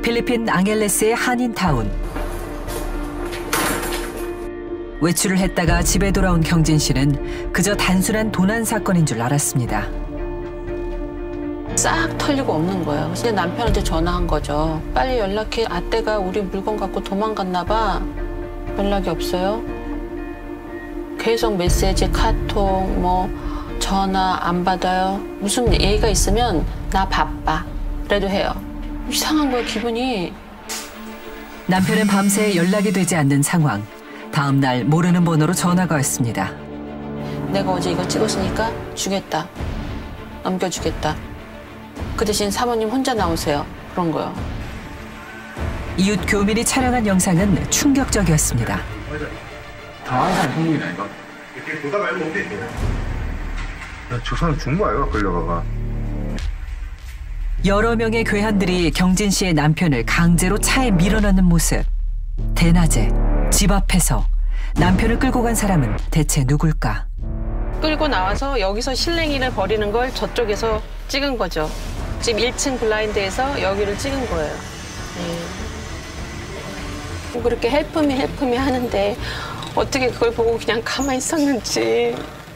필리핀 앙헬레스의 한인타운. 외출을 했다가 집에 돌아온 경진 씨는 그저 단순한 도난 사건인 줄 알았습니다. 싹 털리고 없는 거예요. 이제 남편한테 전화한 거죠. 빨리 연락해. 아떼가 우리 물건 갖고 도망갔나 봐. 연락이 없어요. 계속 메시지, 카톡, 전화 안 받아요. 무슨 얘기가 있으면 나 바빠. 그래도 해요. 이상한 거예요, 기분이. 남편은 밤새 연락이 되지 않는 상황. 다음 날 모르는 번호로 전화가 왔습니다. 내가 어제 이거 찍었으니까 주겠다. 넘겨주겠다. 그 대신 사모님 혼자 나오세요. 그런 거요. 이웃 교민이 촬영한 영상은 충격적이었습니다. 당황한 행동이라니까. 이렇게 보다 말고 어디 있어? 저 사람 죽은 거 아이가 걸려가가. 여러 명의 괴한들이 경진 씨의 남편을 강제로 차에 밀어넣는 모습. 대낮에 집 앞에서 남편을 끌고 간 사람은 대체 누굴까? 끌고 나와서 여기서 실랭이를 버리는 걸 저쪽에서 찍은 거죠. 지금 1층 블라인드에서 여기를 찍은 거예요. 네. 그렇게 헬프미 하는데 어떻게 그걸 보고 그냥 가만히 있었는지.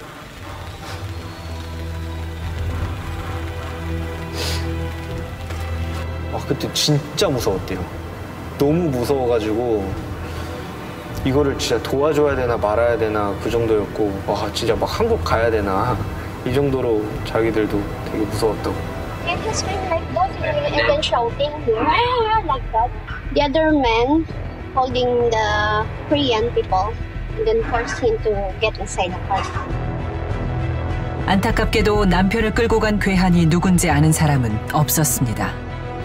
그때 진짜 무서웠대요. 너무 무서워가지고 이거를 진짜 도와줘야 되나 말아야 되나 그 정도였고, 진짜 막 한국 가야 되나 이 정도로 자기들도 되게 무서웠다고. And he screamed like that and then shouting like that. The other man holding the Korean people and then forced him to get inside the car. 안타깝게도 남편을 끌고 간 괴한이 누군지 아는 사람은 없었습니다.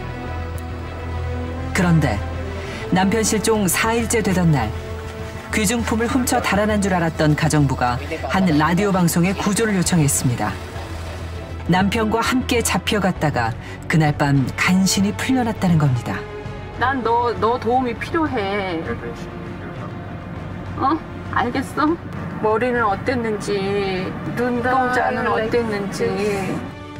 그런데 남편 실종 4일째 되던 날, 귀중품을 훔쳐 달아난 줄 알았던 가정부가 한 라디오 방송에 구조를 요청했습니다. 남편과 함께 잡혀갔다가 그날 밤 간신히 풀려났다는 겁니다. 난 너 도움이 필요해. 알겠어? 머리는 어땠는지, 눈동자는 어땠는지.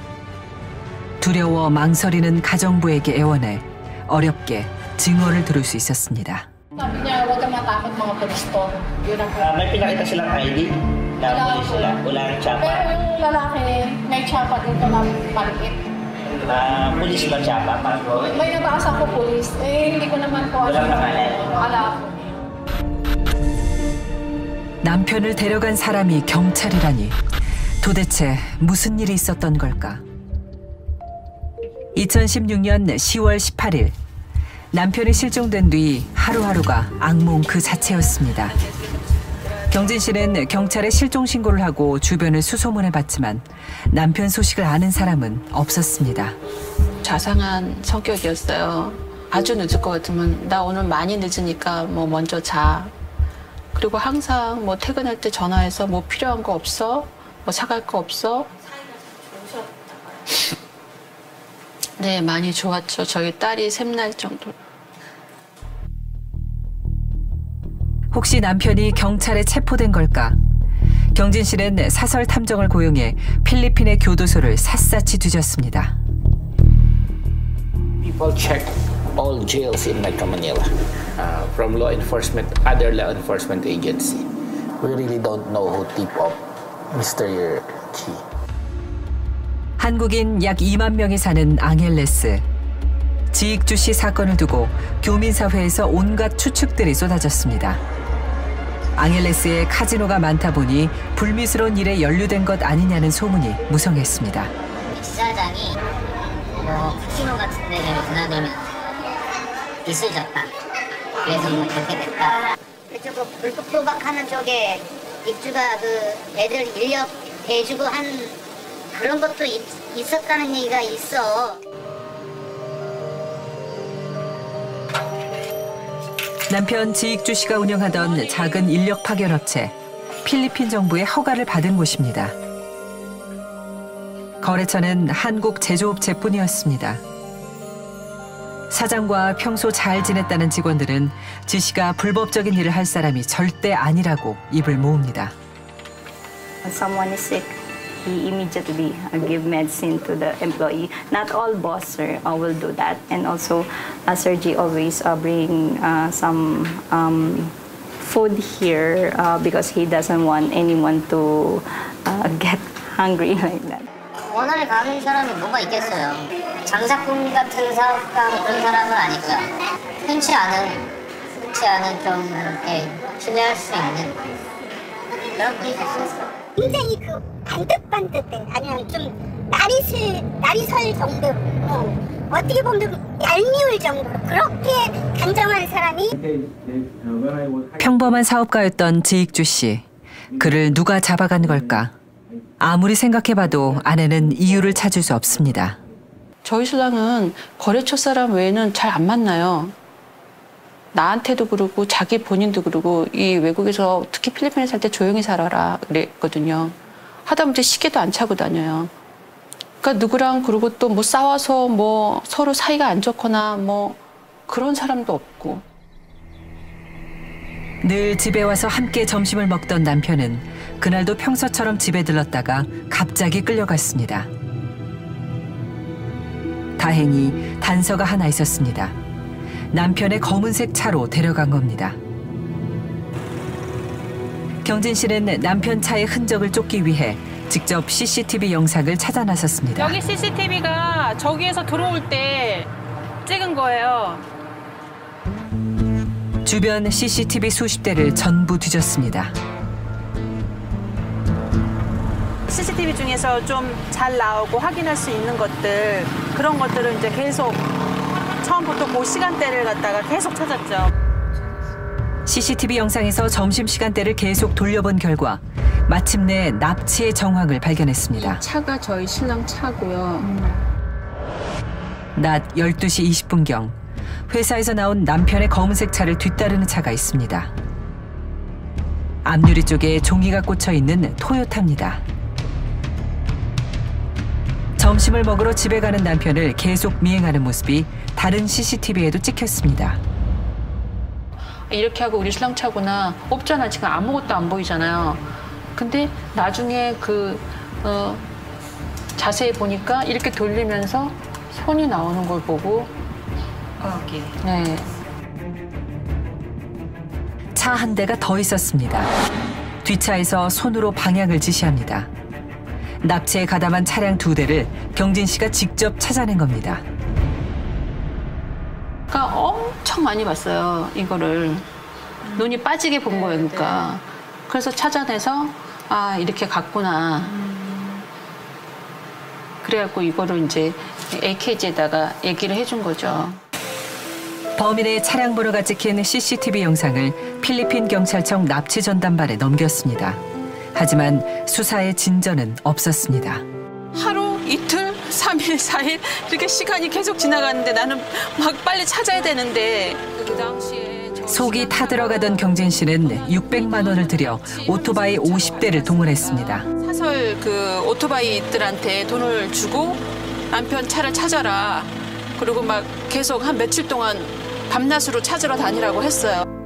두려워 망설이는 가정부에게 애원해 어렵게 증언을 들을 수 있었습니다. Sabi niya, huwag kang matakot mga pulis to. Yun ang May pinakita silang ID na pulis sila. Wala ang tsapa. Pero yung lalaki, may tsapa dito na maliit. Pulis ba tsapa? May nabasa ko pulis. Hindi ko naman po Walang pangalan. Wala po. 남편을 데려간 사람이 경찰이라니 도대체 무슨 일이 있었던 걸까? 2016년 10월 18일 남편이 실종된 뒤 하루하루가 악몽 그 자체였습니다. 경진 씨는 경찰에 실종 신고를 하고 주변을 수소문해봤지만 남편 소식을 아는 사람은 없었습니다. 자상한 성격이었어요. 아주 늦을 것 같으면 나 오늘 많이 늦으니까 먼저 자. 그리고 항상 퇴근할 때 전화해서 필요한 거 없어? 사갈 거 없어? 네, 많이 좋았죠. 저희 딸이 샘날 정도. 혹시 남편이 경찰에 체포된 걸까? 경진 씨는 사설 탐정을 고용해 필리핀의 교도소를 샅샅이 뒤졌습니다. People check all jails in Metro Manila from law enforcement, other law enforcement agency. We really don't know who tip off Mr. Chi. 한국인 약 2만 명이 사는 앙헬레스. 지익주씨 사건을 두고 교민사회에서 온갖 추측들이 쏟아졌습니다. 앙헬레스에 카지노가 많다 보니 불미스러운 일에 연루된 것 아니냐는 소문이 무성했습니다. 지사장이 카지노 같은 데를 드나들면 빚을 졌다. 그래서 그렇게 됐다. 그쪽 불법 도박하는 쪽에 입주가 애들 인력 대주고 한 그런 것도 있었다는 얘기가 있어. 남편 지익주 씨가 운영하던 작은 인력 파견 업체, 필리핀 정부의 허가를 받은 곳입니다. 거래처는 한국 제조업체뿐이었습니다. 사장과 평소 잘 지냈다는 직원들은 지 씨가 불법적인 일을 할 사람이 절대 아니라고 입을 모읍니다. When someone is sick, he immediately give medicine to the employee. Not all boss, sir, will do that. And also, Sir G always bring some food here because he doesn't want anyone to get hungry like that. 원활히 가는 사람이 뭐가 있겠어요. 장사꾼 같은 사업가 그런 사람은 아니고요. 흔치 않은 좀 이렇게 신뢰할 수 있는 그런 분이셨어요. 굉장히 그 반듯반듯해. 아니면 좀 날이 설 정도로 어떻게 보면 얄미울 정도로 그렇게 단정한 사람이. 평범한 사업가였던 지익주 씨. 그를 누가 잡아간 걸까? 아무리 생각해봐도 아내는 이유를 찾을 수 없습니다. 저희 신랑은 거래처 사람 외에는 잘 안 만나요. 나한테도 그러고 자기 본인도 그러고 이 외국에서 특히 필리핀에 살 때 조용히 살아라 그랬거든요. 하다못해 시계도 안 차고 다녀요. 그러니까 누구랑 그러고 또 뭐 싸워서 뭐 서로 사이가 안 좋거나 뭐 그런 사람도 없고. 늘 집에 와서 함께 점심을 먹던 남편은 그날도 평소처럼 집에 들렀다가 갑자기 끌려갔습니다. 다행히 단서가 하나 있었습니다. 남편의 검은색 차로 데려간 겁니다. 경진 씨는 남편 차의 흔적을 쫓기 위해 직접 CCTV 영상을 찾아 나섰습니다. 여기 CCTV가 저기에서 들어올 때 찍은 거예요. 주변 CCTV 수십 대를 전부 뒤졌습니다. CCTV 중에서 좀 잘 나오고 확인할 수 있는 것들, 그런 것들을 이제 계속 처음부터 그 시간대를 갖다가 계속 찾았죠. CCTV 영상에서 점심시간대를 계속 돌려본 결과 마침내 납치의 정황을 발견했습니다. 차가 저희 신랑 차고요. 낮 12시 20분경 회사에서 나온 남편의 검은색 차를 뒤따르는 차가 있습니다. 앞유리 쪽에 종이가 꽂혀 있는 토요타입니다. 점심을 먹으러 집에 가는 남편을 계속 미행하는 모습이 다른 CCTV에도 찍혔습니다. 이렇게 하고 우리 신랑 차구나 없잖아. 지금 아무것도 안 보이잖아요. 근데 나중에 자세히 보니까 이렇게 돌리면서 손이 나오는 걸 보고 네. 차 한 대가 더 있었습니다. 뒷차에서 손으로 방향을 지시합니다. 납치에 가담한 차량 2대를 경진 씨가 직접 찾아낸 겁니다. 그러니까 엄청 많이 봤어요, 이거를. 눈이 빠지게 본 거예요, 그러니까. 그래서 찾아내서 아, 이렇게 갔구나. 그래갖고 이거를 이제 AKG에다가 얘기를 해준 거죠. 범인의 차량 번호가 찍힌 CCTV 영상을 필리핀 경찰청 납치 전담반에 넘겼습니다. 하지만 수사의 진전은 없었습니다. 하루, 이틀, 3일, 4일 이렇게 시간이 계속 지나가는데 나는 막 빨리 찾아야 되는데 그 당시에 속이 타들어가던 경진 씨는 600만 원을 들여 오토바이 50대를 동원했습니다. 사설 그 오토바이들한테 돈을 주고 남편 차를 찾아라. 그리고 막 계속 한 며칠 동안 밤낮으로 찾으러 다니라고 했어요.